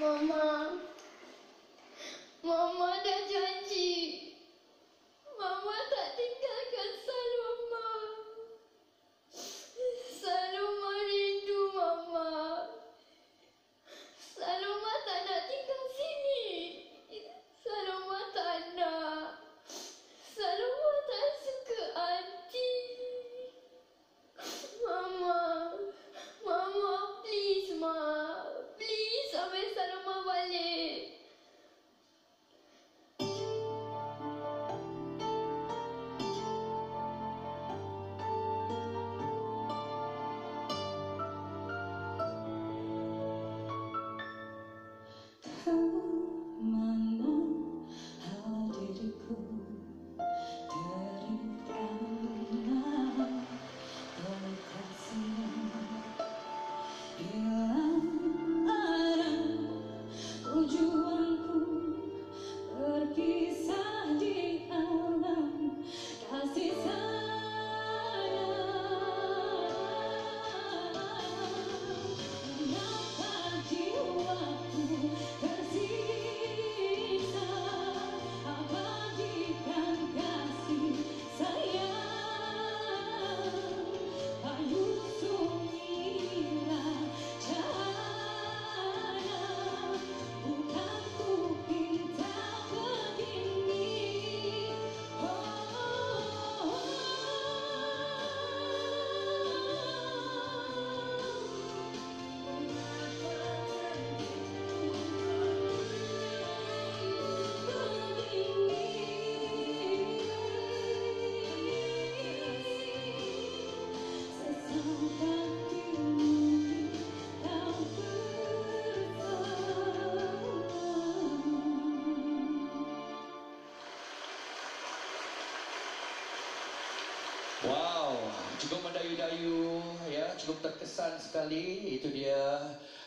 Mama, Mama dah janji. Mama tak tinggalkan Saloma. Saloma rindu Mama. Saloma tak nak tinggal sini. Saloma tak nak. Saloma tak suka aunty. Mama, Mama, please Ma. Please sampai Saloma balik. Mana hadirku dari karena kekasihmu hilang arah tujuanku berpisah di alam kasih sayang. Mengapa jiwaku tersisa abadikan kasih sayang. Ayu sunyilah cahaya, bukan ku pinta begini. Wow, cukup mendayu-dayu ya, cukup terkesan sekali. Itu dia